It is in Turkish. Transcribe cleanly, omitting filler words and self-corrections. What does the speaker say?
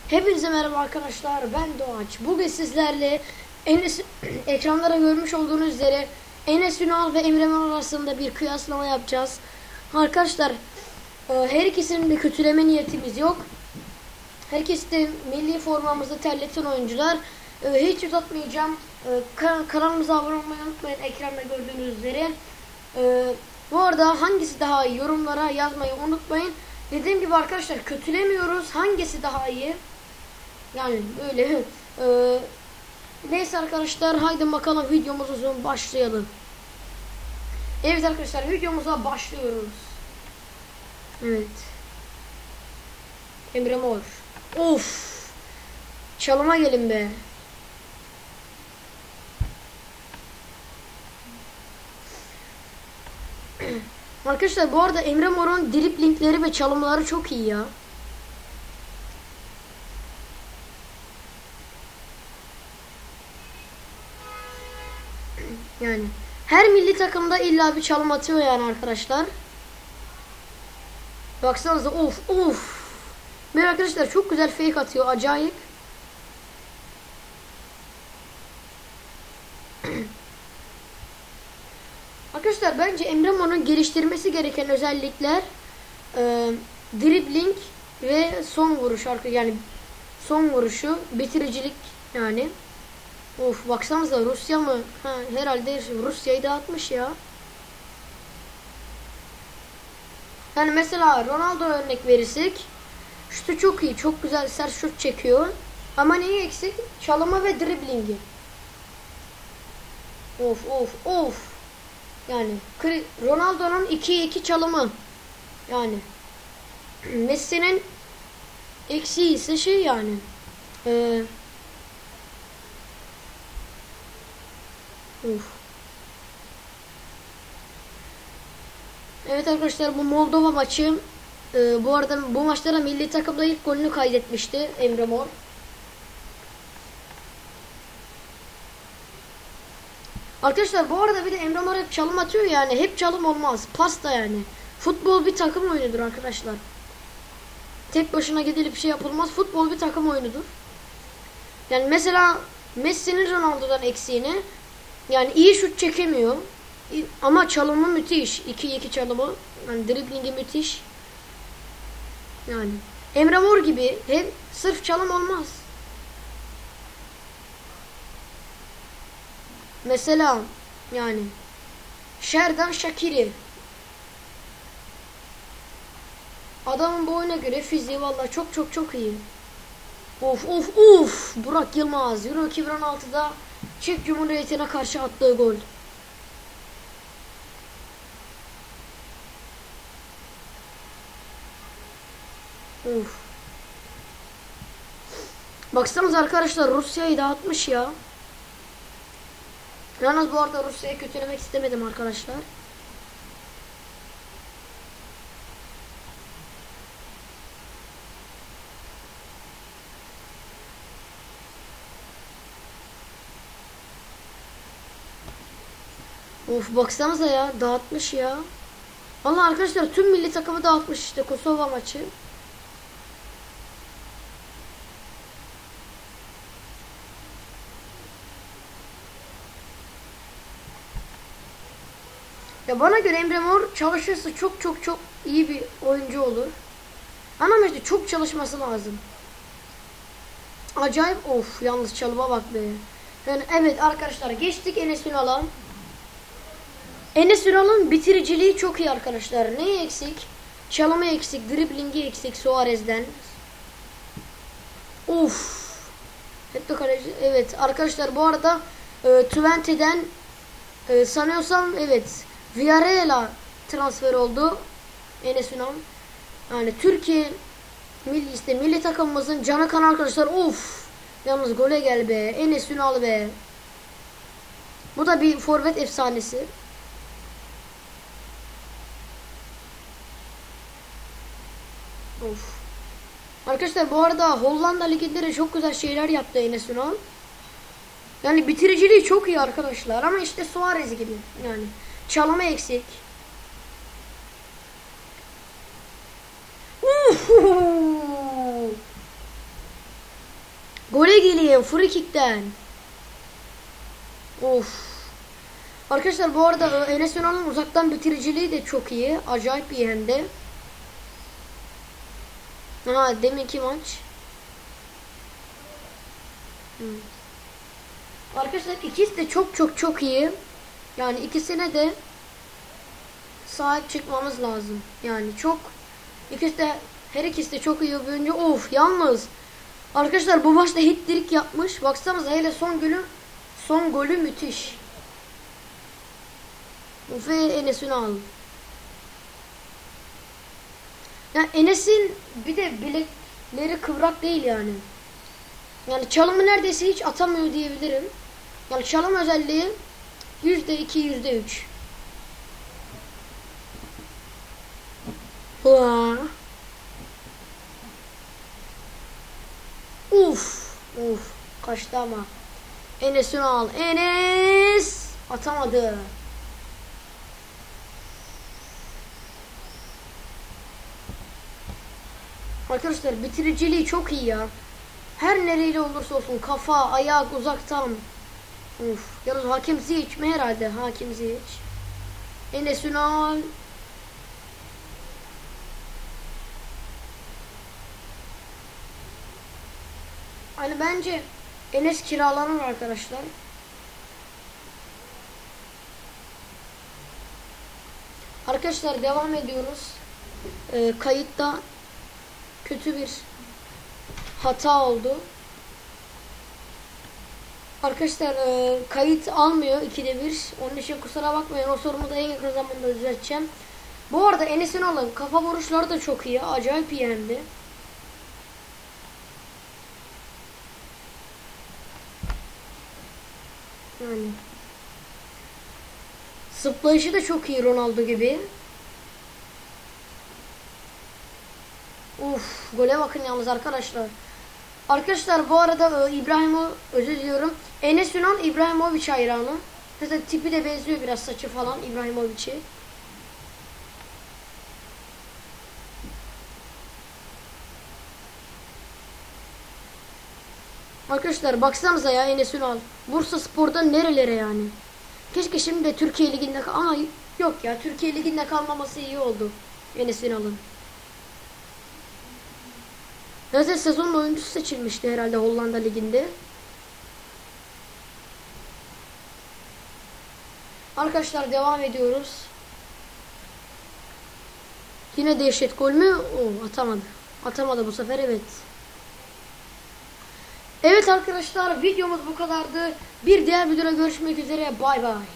Hepinize merhaba arkadaşlar, ben Doğaç. Bugün sizlerle ekranlara görmüş olduğunuz üzere Enes Ünal ve Emre Mor arasında bir kıyaslama yapacağız. Arkadaşlar her ikisinin de kötüleme niyetimiz yok. Herkes de milli formamızı terleten oyuncular. Hiç uzatmayacağım. Kanalımıza abone olmayı unutmayın, ekranda gördüğünüz üzere. Bu arada hangisi daha iyi, yorumlara yazmayı unutmayın. Dediğim gibi arkadaşlar, kötülemiyoruz. Hangisi daha iyi? Yani böyle. Neyse arkadaşlar, haydi bakalım videomuza başlayalım. Evet arkadaşlar, videomuza başlıyoruz. Evet. Emre Mor. Of. Çalıma gelin be. Arkadaşlar bu arada Emre Mor'un driplingleri ve çalımları çok iyi ya. Yani her milli takımda illa bir çalım atıyor yani arkadaşlar. Baksanıza, of. Böyle arkadaşlar çok güzel fake atıyor, acayip. Arkadaşlar bence Emre Mor'un geliştirmesi gereken özellikler dribbling ve son vuruş, yani son vuruşu, bitiricilik yani. Of, baksanıza, Rusya mı? Herhalde Rusya'yı dağıtmış ya. Yani mesela Ronaldo örnek verirsek, şutu çok iyi, çok güzel sert şut çekiyor. Ama neyi eksik? Çalımı ve driblingi. Of. Yani Ronaldo'nun 2'ye 2 çalımı. Yani Messi'nin eksiği ise şey yani. Evet arkadaşlar, bu Moldova maçı. Bu arada bu maçlara milli takımda ilk golünü kaydetmişti Emre Mor. Arkadaşlar bu arada bir de Emre Mor hep çalım atıyor, yani hep çalım olmaz. Pas da yani. Futbol bir takım oyunudur arkadaşlar. Tek başına gidilip bir şey yapılmaz. Futbol bir takım oyunudur. Yani mesela Messi'nin Ronaldo'dan eksiğini, yani iyi şut çekemiyor. Ama çalımı müthiş. 2-2 çalımı. Yani driblingi müthiş. Yani Emre Mor gibi hep sırf çalım olmaz. Mesela yani Şerdan Şakiri. Adamın boyuna göre fiziği vallahi çok iyi. Of. Burak Yılmaz Euro 2016'da Çek Cumhuriyeti'ne karşı attığı gol. Of. Baksanıza arkadaşlar, Rusya'yı dağıtmış ya. Yalnız bu arada Rusya'yı kötülemek istemedim arkadaşlar. Of, baksanıza ya, dağıtmış ya. Vallahi arkadaşlar tüm milli takımı dağıtmış işte Kosova maçı. Ya bana göre Emre Mor çalışırsa çok iyi bir oyuncu olur. Ama işte çok çalışması lazım. Acayip, yalnız çalıma bak be. Yani evet arkadaşlar, geçtik Enes Ünal'a. Enes Ünal'ın bitiriciliği çok iyi arkadaşlar. Neyi eksik? Çalımı eksik, driblingi eksik Suarez'den. Hep de kaleci. Evet arkadaşlar, bu arada Twente'den sanıyorsam evet Villarreal'a transfer oldu Enes Ünal. Yani Türkiye milli takımımızın canı kan arkadaşlar. Yalnız gole gel be Enes Ünal be. Bu da bir forvet efsanesi. Arkadaşlar bu arada Hollanda liginde çok güzel şeyler yaptı Enes Ünal. Yani bitiriciliği çok iyi arkadaşlar, ama işte Suarez gibi yani çalımı eksik. geleyim free kick'ten. Of. Arkadaşlar bu arada Enes Ünal'ın uzaktan bitiriciliği de çok iyi. Acayip iyi hem de. Ha, deminki maç. Arkadaşlar ikisi de çok iyi. Yani ikisine de sahip çıkmamız lazım. Yani çok her ikisi de çok iyi oyuncu. Of, yalnız arkadaşlar bu maçta hat-trick yapmış. Baksanıza hele son golü müthiş. Ve Enes Ünal. Yani Enes'in bir de bilekleri kıvrak değil yani. Yani çalımı neredeyse hiç atamıyor diyebilirim. Yani çalım özelliği %2, %3. Uf, kaçtı ama. Enes Ünal, Enes atamadı. Arkadaşlar bitiriciliği çok iyi ya. Her nereyle olursa olsun, kafa, ayak, uzaktan. Uf, yalnız Hakim Ziyech mi herhalde? Hakim Ziyech. Enes Ünal. Hani bence Enes kiralanır arkadaşlar. Arkadaşlar devam ediyoruz. Kayıtta kötü bir hata oldu. Arkadaşlar kayıt almıyor 2'de 1. Onun için kusura bakmayın. O sorumu da en yakın zamanda düzelteceğim. Bu arada Enes Ünal'ın kafa vuruşları da çok iyi. Acayip iyi hem de. Yani zıplayışı da çok iyi Ronaldo gibi. Uf, gole bakın yalnız arkadaşlar. Arkadaşlar bu arada özür diliyorum. Enes Ünal İbrahimovic hayranı. Zaten tipi de benziyor biraz, saçı falan İbrahimovic'e. Arkadaşlar baksanıza ya, Enes Ünal. Bursaspor'dan nerelere yani. Keşke şimdi de Türkiye Ligi'nde ama yok ya, Türkiye Ligi'nde kalmaması iyi oldu Enes Ünal'ın. Zaten sezonun oyuncusu seçilmişti herhalde Hollanda Ligi'nde. Arkadaşlar devam ediyoruz. Yine dehşet gol mü? Atamadı. Atamadı bu sefer, evet. Evet arkadaşlar, videomuz bu kadardı. Bir diğer videoda görüşmek üzere. Bay bay.